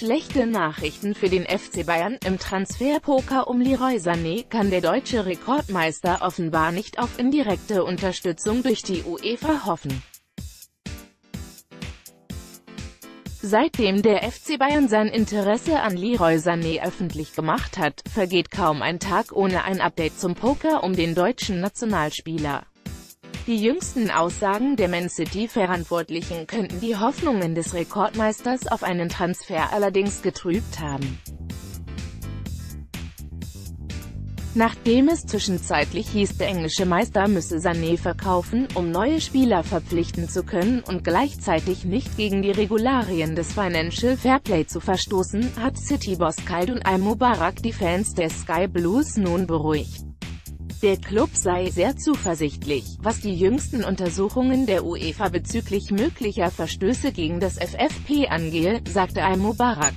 Schlechte Nachrichten für den FC Bayern: Im Transferpoker um Leroy Sané kann der deutsche Rekordmeister offenbar nicht auf indirekte Unterstützung durch die UEFA hoffen. Seitdem der FC Bayern sein Interesse an Leroy Sané öffentlich gemacht hat, vergeht kaum ein Tag ohne ein Update zum Poker um den deutschen Nationalspieler. Die jüngsten Aussagen der Man City-Verantwortlichen könnten die Hoffnungen des Rekordmeisters auf einen Transfer allerdings getrübt haben. Nachdem es zwischenzeitlich hieß, der englische Meister müsse Sané verkaufen, um neue Spieler verpflichten zu können und gleichzeitig nicht gegen die Regularien des Financial Fairplay zu verstoßen, hat City-Boss Khaldoun Al-Mubarak die Fans der Sky Blues nun beruhigt. Der Klub sei sehr zuversichtlich, was die jüngsten Untersuchungen der UEFA bezüglich möglicher Verstöße gegen das FFP angehe, sagte Al-Mubarak.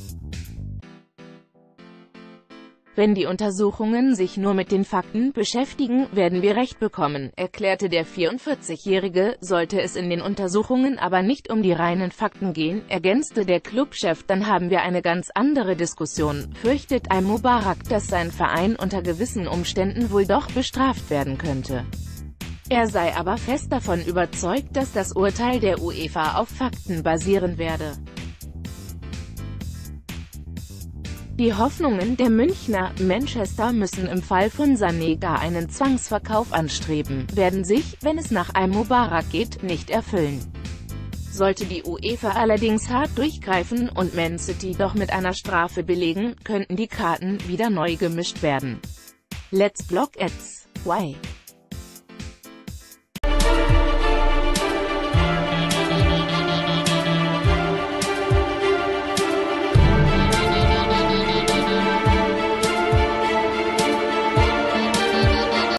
Wenn die Untersuchungen sich nur mit den Fakten beschäftigen, werden wir Recht bekommen, erklärte der 44-Jährige. Sollte es in den Untersuchungen aber nicht um die reinen Fakten gehen, ergänzte der Clubchef, dann haben wir eine ganz andere Diskussion. Fürchtet Al-Mubarak, dass sein Verein unter gewissen Umständen wohl doch bestraft werden könnte. Er sei aber fest davon überzeugt, dass das Urteil der UEFA auf Fakten basieren werde. Die Hoffnungen der Münchner Manchester müssen im Fall von Sané gar einen Zwangsverkauf anstreben, werden sich, wenn es nach Al-Mubarak geht, nicht erfüllen. Sollte die UEFA allerdings hart durchgreifen und Man City doch mit einer Strafe belegen, könnten die Karten wieder neu gemischt werden. Let's block ads. Why?